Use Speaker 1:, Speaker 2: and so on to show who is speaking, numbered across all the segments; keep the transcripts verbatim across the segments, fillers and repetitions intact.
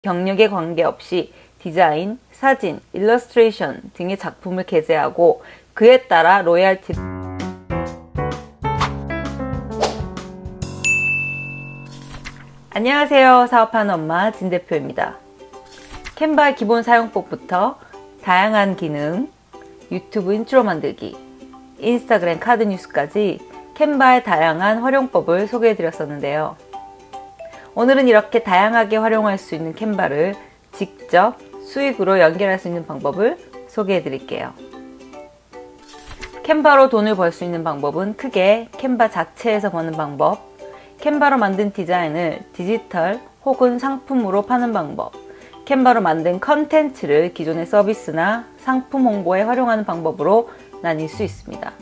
Speaker 1: 경력에 관계없이 디자인, 사진, 일러스트레이션 등의 작품을 게재하고 그에 따라 로열티 안녕하세요. 사업하는 엄마 진 대표입니다. 캔바의 기본 사용법부터 다양한 기능, 유튜브 인트로 만들기, 인스타그램 카드 뉴스까지 캔바의 다양한 활용법을 소개해 드렸었는데요. 오늘은 이렇게 다양하게 활용할 수 있는 캔바를 직접 수익으로 연결할 수 있는 방법을 소개해 드릴게요. 캔바로 돈을 벌 수 있는 방법은 크게 캔바 자체에서 버는 방법, 캔바로 만든 디자인을 디지털 혹은 상품으로 파는 방법, 캔바로 만든 컨텐츠를 기존의 서비스나 상품 홍보에 활용하는 방법으로 나뉠 수 있습니다.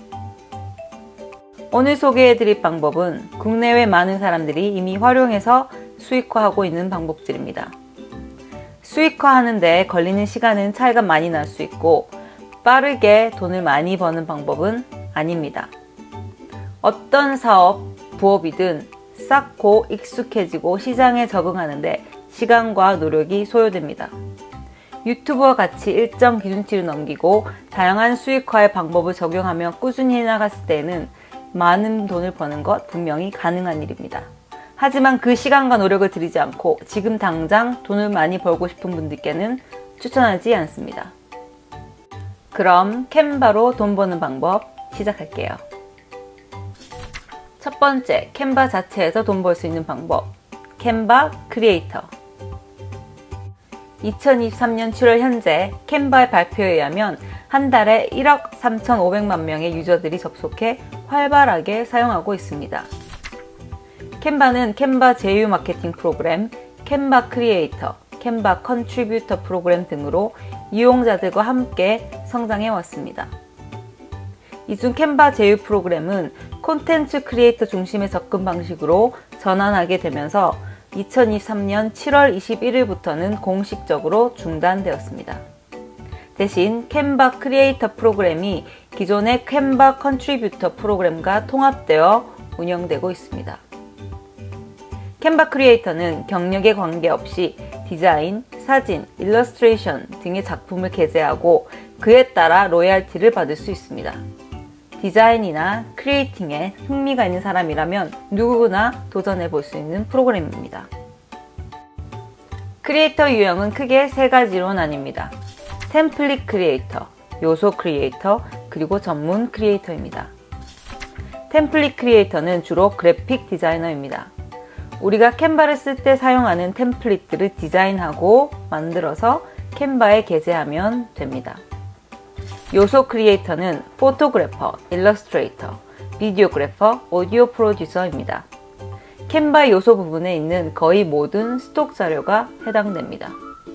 Speaker 1: 오늘 소개해드릴 방법은 국내외 많은 사람들이 이미 활용해서 수익화하고 있는 방법들입니다. 수익화하는 데 걸리는 시간은 차이가 많이 날 수 있고 빠르게 돈을 많이 버는 방법은 아닙니다. 어떤 사업, 부업이든 쌓고 익숙해지고 시장에 적응하는데 시간과 노력이 소요됩니다. 유튜브와 같이 일정 기준치를 넘기고 다양한 수익화의 방법을 적용하며 꾸준히 해나갔을 때에는 많은 돈을 버는 것 분명히 가능한 일입니다. 하지만 그 시간과 노력을 들이지 않고 지금 당장 돈을 많이 벌고 싶은 분들께는 추천하지 않습니다. 그럼 캔바로 돈 버는 방법 시작할게요. 첫 번째, 캔바 자체에서 돈 벌 수 있는 방법, 캔바 크리에이터. 이천이십삼 년 칠월 현재 캔바의 발표에 의하면 한 달에 일억 삼천오백만 명의 유저들이 접속해 활발하게 사용하고 있습니다. 캔바는 캔바 제휴 마케팅 프로그램, 캔바 크리에이터, 캔바 컨트리뷰터 프로그램 등으로 이용자들과 함께 성장해 왔습니다. 이 중 캔바 제휴 프로그램은 콘텐츠 크리에이터 중심의 접근 방식으로 전환하게 되면서 이천이십삼 년 칠월 이십일일부터는 공식적으로 중단되었습니다. 대신 캔바 크리에이터 프로그램이 기존의 캔바 컨트리뷰터 프로그램과 통합되어 운영되고 있습니다. 캔바 크리에이터는 경력에 관계없이 디자인, 사진, 일러스트레이션 등의 작품을 게재하고 그에 따라 로열티를 받을 수 있습니다. 디자인이나 크리에이팅에 흥미가 있는 사람이라면 누구나 도전해 볼 수 있는 프로그램입니다. 크리에이터 유형은 크게 세 가지로 나뉩니다. 템플릿 크리에이터, 요소 크리에이터, 그리고 전문 크리에이터입니다. 템플릿 크리에이터는 주로 그래픽 디자이너입니다. 우리가 캔바를 쓸 때 사용하는 템플릿들을 디자인하고 만들어서 캔바에 게재하면 됩니다. 요소 크리에이터는 포토그래퍼, 일러스트레이터, 비디오그래퍼, 오디오 프로듀서입니다. 캔바 요소 부분에 있는 거의 모든 스톡 자료가 해당됩니다.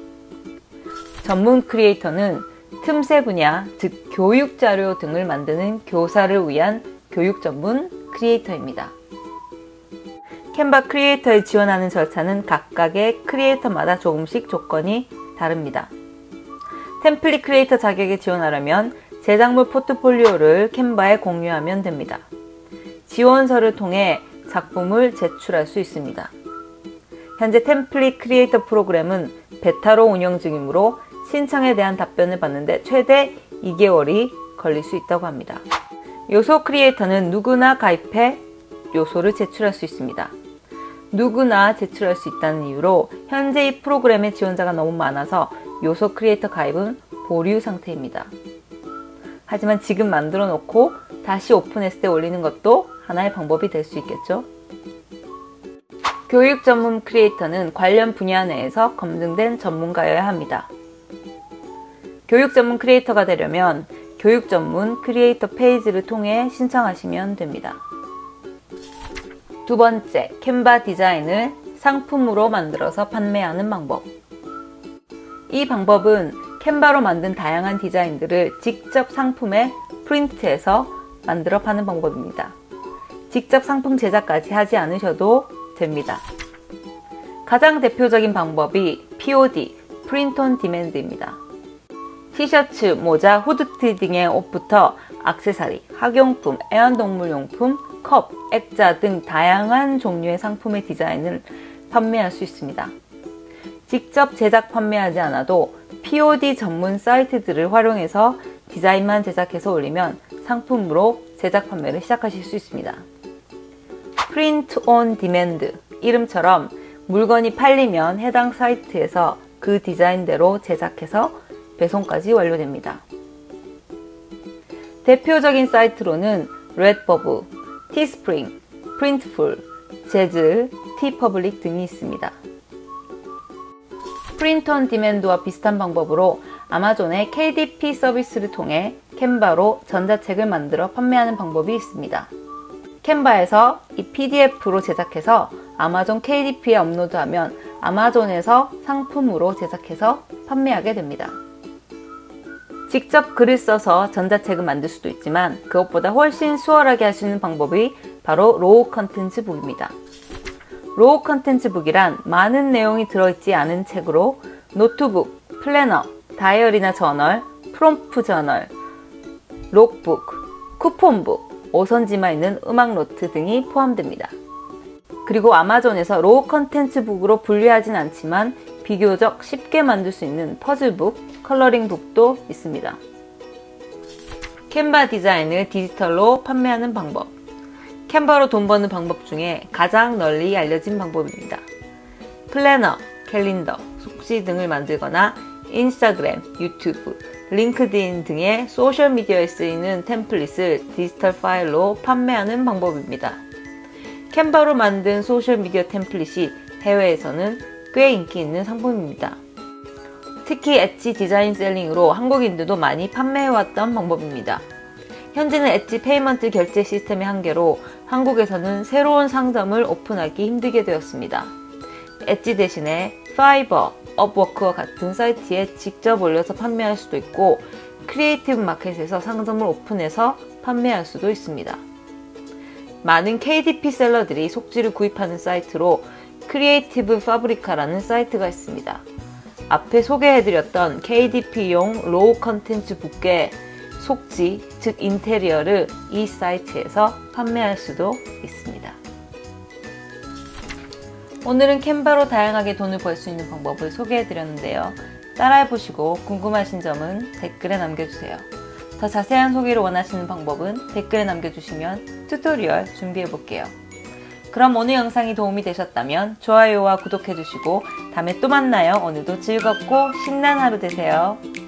Speaker 1: 전문 크리에이터는 틈새 분야, 즉 교육 자료 등을 만드는 교사를 위한 교육 전문 크리에이터입니다. 캔바 크리에이터에 지원하는 절차는 각각의 크리에이터마다 조금씩 조건이 다릅니다. 템플릿 크리에이터 자격에 지원하려면 제작물 포트폴리오를 캔바에 공유하면 됩니다. 지원서를 통해 작품을 제출할 수 있습니다. 현재 템플릿 크리에이터 프로그램은 베타로 운영 중이므로 신청에 대한 답변을 받는데 최대 이 개월이 걸릴 수 있다고 합니다. 요소 크리에이터는 누구나 가입해 요소를 제출할 수 있습니다. 누구나 제출할 수 있다는 이유로 현재 이 프로그램의 지원자가 너무 많아서 요소 크리에이터 가입은 보류 상태입니다. 하지만 지금 만들어 놓고 다시 오픈했을 때 올리는 것도 하나의 방법이 될 수 있겠죠. 교육 전문 크리에이터는 관련 분야 내에서 검증된 전문가여야 합니다. 교육 전문 크리에이터가 되려면 교육 전문 크리에이터 페이지를 통해 신청하시면 됩니다. 두 번째, 캔바 디자인을 상품으로 만들어서 판매하는 방법. 이 방법은 캔바로 만든 다양한 디자인들을 직접 상품에 프린트해서 만들어 파는 방법입니다. 직접 상품 제작까지 하지 않으셔도 됩니다. 가장 대표적인 방법이 피오디, 프린트 온 디맨드입니다. 티셔츠, 모자, 후드티 등의 옷부터 액세서리, 학용품, 애완동물용품, 컵, 액자 등 다양한 종류의 상품의 디자인을 판매할 수 있습니다. 직접 제작 판매하지 않아도 피오디 전문 사이트들을 활용해서 디자인만 제작해서 올리면 상품으로 제작 판매를 시작하실 수 있습니다. 프린트 온 디맨드, 이름처럼 물건이 팔리면 해당 사이트에서 그 디자인대로 제작해서 배송까지 완료됩니다. 대표적인 사이트로는 레드버브, 티스프링, 프린트풀, 재즈, 티퍼블릭 등이 있습니다. 프린트 온 디맨드와 비슷한 방법으로 아마존의 케이디피 서비스를 통해 캔바로 전자책을 만들어 판매하는 방법이 있습니다. 캔바에서 이 피디에프로 제작해서 아마존 케이디피에 업로드하면 아마존에서 상품으로 제작해서 판매하게 됩니다. 직접 글을 써서 전자책을 만들 수도 있지만 그것보다 훨씬 수월하게 할 수 있는 방법이 바로 로우 컨텐츠 북입니다. 로우 컨텐츠 북이란 많은 내용이 들어있지 않은 책으로 노트북, 플래너, 다이어리나 저널, 프롬프 저널, 록북, 쿠폰북, 오선지만 있는 음악 노트 등이 포함됩니다. 그리고 아마존에서 로우 컨텐츠 북으로 분류하진 않지만 비교적 쉽게 만들 수 있는 퍼즐북, 컬러링북도 있습니다. 캔바 디자인을 디지털로 판매하는 방법. 캔바로 돈 버는 방법 중에 가장 널리 알려진 방법입니다. 플래너, 캘린더, 속지 등을 만들거나 인스타그램, 유튜브, 링크드인 등의 소셜미디어에 쓰이는 템플릿을 디지털 파일로 판매하는 방법입니다. 캔바로 만든 소셜미디어 템플릿이 해외에서는 꽤 인기 있는 상품입니다. 특히 엣지 디자인 셀링으로 한국인들도 많이 판매해왔던 방법입니다. 현재는 엣지 페이먼트 결제 시스템의 한계로 한국에서는 새로운 상점을 오픈하기 힘들게 되었습니다. 엣지 대신에 파이버, 업워크와 같은 사이트에 직접 올려서 판매할 수도 있고 크리에이티브 마켓에서 상점을 오픈해서 판매할 수도 있습니다. 많은 케이디피 셀러들이 속지를 구입하는 사이트로 크리에이티브 파브리카라는 사이트가 있습니다. 앞에 소개해드렸던 케이디피용 로우 컨텐츠 북의 속지, 즉 인테리어를 이 사이트에서 판매할 수도 있습니다. 오늘은 캔바로 다양하게 돈을 벌 수 있는 방법을 소개해드렸는데요. 따라해보시고 궁금하신 점은 댓글에 남겨주세요. 더 자세한 소개를 원하시는 방법은 댓글에 남겨주시면 튜토리얼 준비해볼게요. 그럼 오늘 영상이 도움이 되셨다면 좋아요와 구독해주시고 다음에 또 만나요. 오늘도 즐겁고 신나는 하루 되세요.